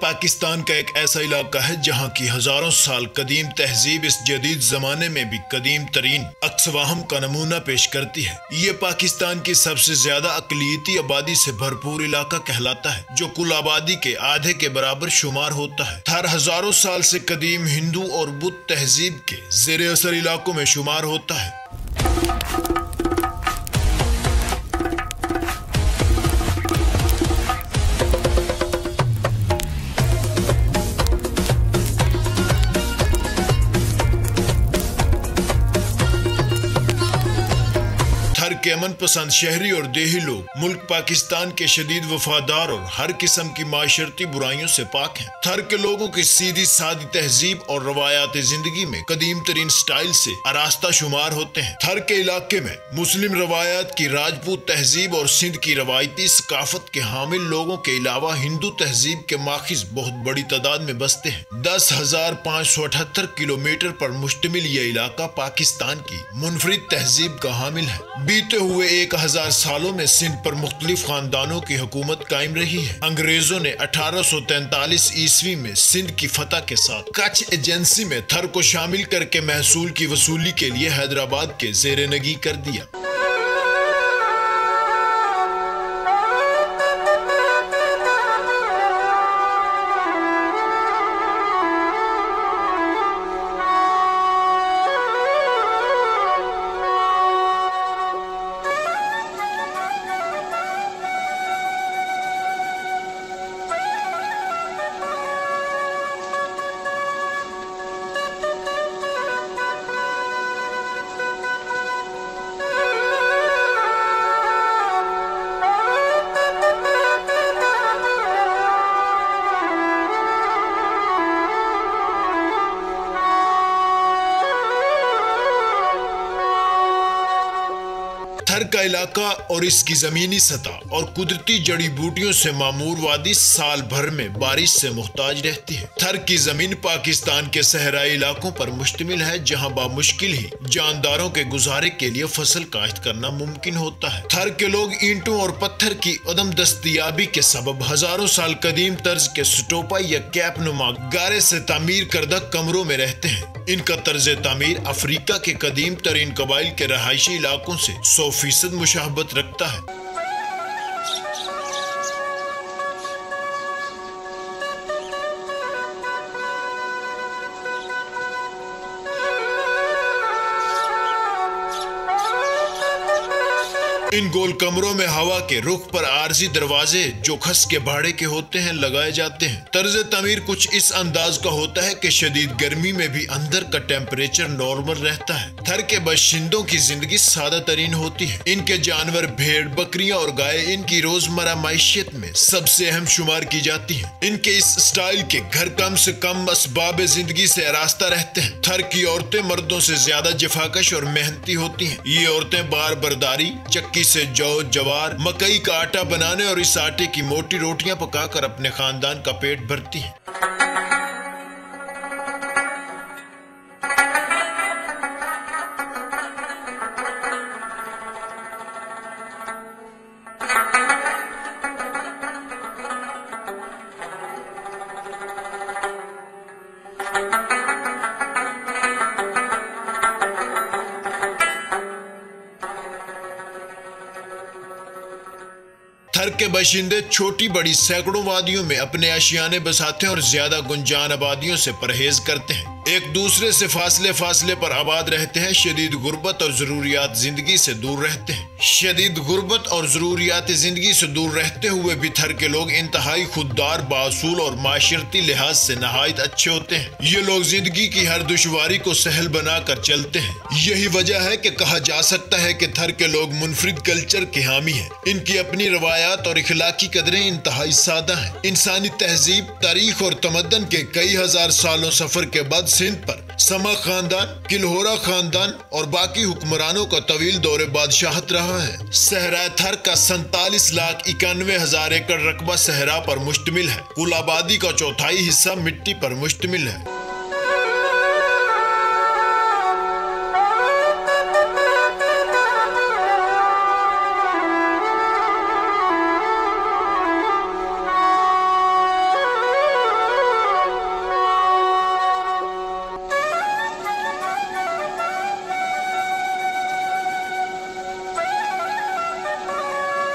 पाकिस्तान का एक ऐसा इलाका है जहां की हजारों साल कदीम तहजीब इस जदीद जमाने में भी कदीम तरीन अक्सवाहम का नमूना पेश करती है। ये पाकिस्तान की सबसे ज्यादा अकलियती आबादी से भरपूर इलाका कहलाता है, जो कुल आबादी के आधे के बराबर शुमार होता है। थर हजारों साल से कदीम हिंदू और बुद्ध तहजीब के जेर असर इलाकों में शुमार होता है। थर के अमन पसंद शहरी और देही लोग मुल्क पाकिस्तान के शदीद वफादार और हर किस्म की माशरती बुराइयों से पाक हैं। थर के लोगों की सीधी सादी तहजीब और रवायात जिंदगी में कदीम तरीन स्टाइल से आरास्ता शुमार होते हैं। थर के इलाके में मुस्लिम रवायात की राजपूत तहजीब और सिंध की रवायती सकाफत के हामिल लोगों के अलावा हिंदू तहजीब के माखिज बहुत बड़ी तादाद में बसते हैं। 10,578 किलोमीटर पर मुश्तमिल ये इलाका पाकिस्तान की मुनफरिद तहजीब का हामिल है। बीते हुए 1000 सालों में सिंध पर मुख्तलिफ खानदानों की हुकूमत कायम रही है। अंग्रेजों ने 1843 ईस्वी में सिंध की फतह के साथ कच्छ एजेंसी में थर को शामिल करके महसूल की वसूली के लिए हैदराबाद के ज़ेरे नगी कर दिया। थर का इलाका और इसकी जमीनी सतह और कुदरती जड़ी बूटियों से मामूर वादी साल भर में बारिश से मुहताज रहती है। थर की जमीन पाकिस्तान के सहराई इलाकों पर मुश्तमिल है, जहां बामुश्किल ही जानदारों के गुजारे के लिए फसल काश्त करना मुमकिन होता है। थर के लोग ईंटों और पत्थर की अदम दस्तयाबी के सबब हजारों साल कदीम तर्ज के स्टोपा या कैप नुमा गारे से तामीर करदा कमरों में रहते हैं। इनका तर्ज तामीर अफ्रीका के कदीम तरीन कबाइल के रहायशी इलाकों से 100% मुशाहबत रखता है। इन गोल कमरों में हवा के रुख पर आरजी दरवाजे जो खस के भाड़े के होते हैं लगाए जाते हैं। तर्ज तमीर कुछ इस अंदाज का होता है कि शदीद गर्मी में भी अंदर का टेम्परेचर नॉर्मल रहता है। थर के बाशिंदों की जिंदगी सादा तरीन होती है। इनके जानवर भेड़, बकरियां और गाय इनकी रोजमर्रा माइशियत में सबसे अहम शुमार की जाती हैं। इनके इस स्टाइल के घर कम से कम असबाब जिंदगी से आरास्ता रहते हैं। थर की औरतें मर्दों से ज्यादा जफाकश और मेहनती होती हैं। ये औरतें बार बरदारी, चक्की से जौ, जवार, मकई का आटा बनाने और इस आटे की मोटी रोटियां पकाकर अपने खानदान का पेट भरती हैं। थर के बाशिंदे छोटी बड़ी सैकड़ों वादियों में अपने आशियाने बसाते हैं और ज्यादा गुंजान आबादियों से परहेज करते हैं। एक दूसरे से फासले फासले पर आबाद रहते हैं। शदीद गुर्बत और जरूरियात जिंदगी से दूर रहते हैं। शदीद गुर्बत और जरूरियात जिंदगी से दूर रहते हुए भी थर के लोग इंतहाई खुददार, बासूल और माशरती लिहाज से नहायत अच्छे होते हैं। ये लोग जिंदगी की हर दुश्वारी को सहल बनाकर चलते हैं। यही वजह है कि कहा जा सकता है कि थर के लोग मुनफरिद कल्चर के हामी हैं। इनकी अपनी रवायात और इखलाकी कदरें इंतहाई सादा हैं। इंसानी तहजीब, तारीख और तमद्दन के कई हजार सालों सफर के बाद सिंध पर समा खानदान, किलहोरा खानदान और बाकी हुक्मरानों का तवील दौरे बादशाहत रहा है। सहरा थर का 47,91,000 एकड़ रकबा सहरा पर मुश्तमिल है। कुल आबादी का चौथाई हिस्सा मिट्टी पर मुश्तमिल है।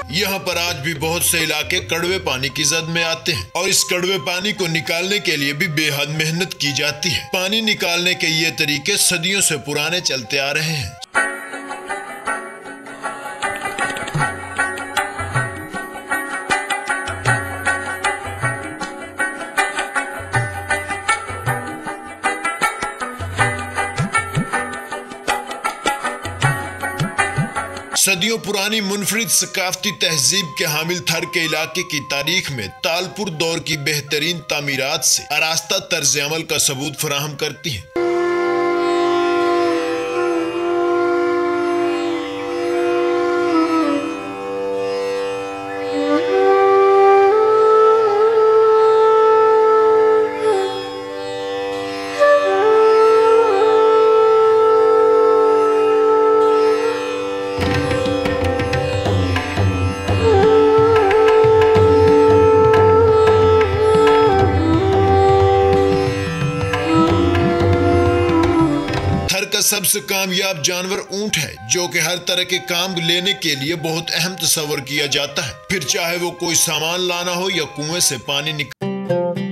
यहाँ पर आज भी बहुत से इलाके कड़वे पानी की जद में आते हैं और इस कड़वे पानी को निकालने के लिए भी बेहद मेहनत की जाती है। पानी निकालने के ये तरीके सदियों से पुराने चलते आ रहे हैं। सदियों पुरानी मुनफरिद सकाफती तहजीब के हामिल थर के इलाके की तारीख में तालपुर दौर की बेहतरीन तामीरात से आरास्ता तर्ज अमल का सबूत फराहम करती है। सबसे कामयाब जानवर ऊंट है, जो कि हर तरह के काम लेने के लिए बहुत अहम तस्वर किया जाता है, फिर चाहे वो कोई सामान लाना हो या कुएं से पानी निकाल।